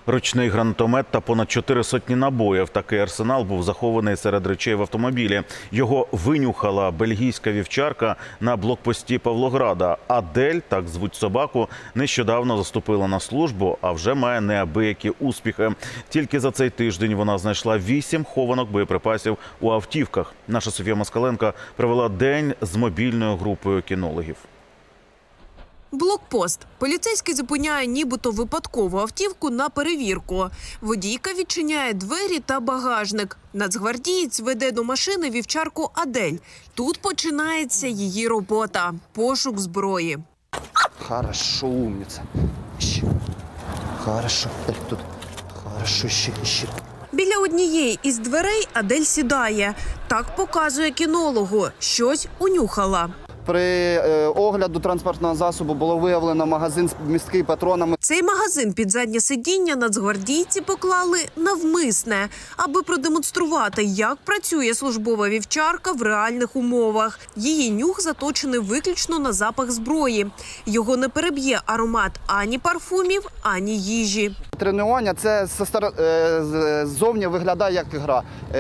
ручний гранатомет та понад 4 сотні набоїв. Такий арсенал був захований серед речей в автомобілі. Його винюхала бельгійська вівчарка на блокпості Павлограда. Адель, так звуть собаку, нещодавно заступила на службу, а вже має неабиякі успіхи. Тільки за цей тиждень вона знайшла 8 хованок боєприпасів у автівках. Наша Софія Москаленко провела день з мобільною групою кінологів. Блокпост. Поліцейський зупиняє нібито випадкову автівку на перевірку. Водійка відчиняє двері та багажник. Нацгвардієць веде до машини вівчарку Адель. Тут починається її робота – пошук зброї. Хорошо, умниця. Хорошо. Тут. Хорошо, ще. Біля однієї із дверей Адель сідає. Так показує кінологу. Щось унюхала. При огляду транспортного засобу було виявлено магазин з місткий патронами. Цей магазин під заднє сидіння нацгвардійці поклали навмисне, аби продемонструвати, як працює службова вівчарка в реальних умовах. Її нюх заточений виключно на запах зброї. Його не переб'є аромат ані парфумів, ані їжі. Тренування – це ззовні виглядає як гра.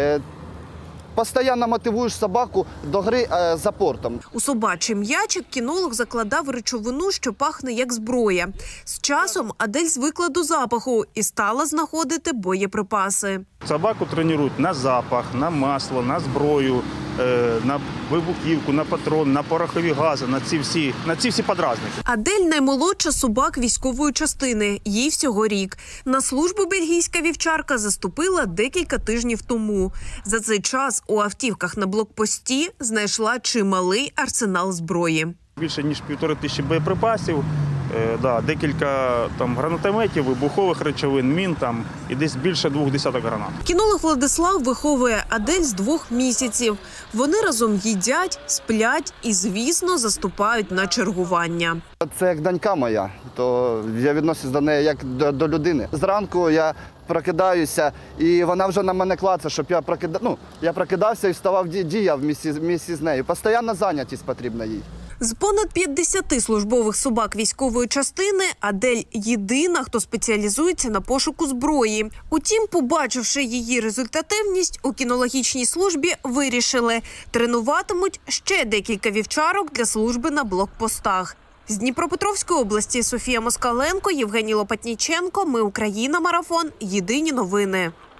Постійно мотивуєш собаку до гри за портом. У собачий м'ячик кінолог закладав речовину, що пахне як зброя. З часом Адель звикла до запаху і стала знаходити боєприпаси. Собаку тренують на запах, на масло, на зброю, на вибухівку, на патрон, на порохові гази, на ці всі подразники. Адель – наймолодша собак військової частини. Їй всього рік. На службу бельгійська вівчарка заступила декілька тижнів тому. За цей час у автівках на блокпості знайшла чималий арсенал зброї. Більше ніж 1500 боєприпасів, декілька гранатометів, вибухових речовин, мін і десь більше 20 гранат. Кінолог Владислав виховує Адель з 2 місяців. Вони разом їдять, сплять і, звісно, заступають на чергування. Це як донька моя, то я відношусь до неї як до людини. Зранку я прокидаюся, і вона вже на мене клацає, щоб я прокидався і вставав, діяв вместе з нею. Постійна зайнятість потрібна їй. З понад 50 службових собак військової частини Адель – єдина, хто спеціалізується на пошуку зброї. Утім, побачивши її результативність, у кінологічній службі вирішили – тренуватимуть ще декілька вівчарок для служби на блокпостах. З Дніпропетровської області Софія Москаленко, Євгеній Лопатніченко. Ми Україна. Марафон. Єдині новини.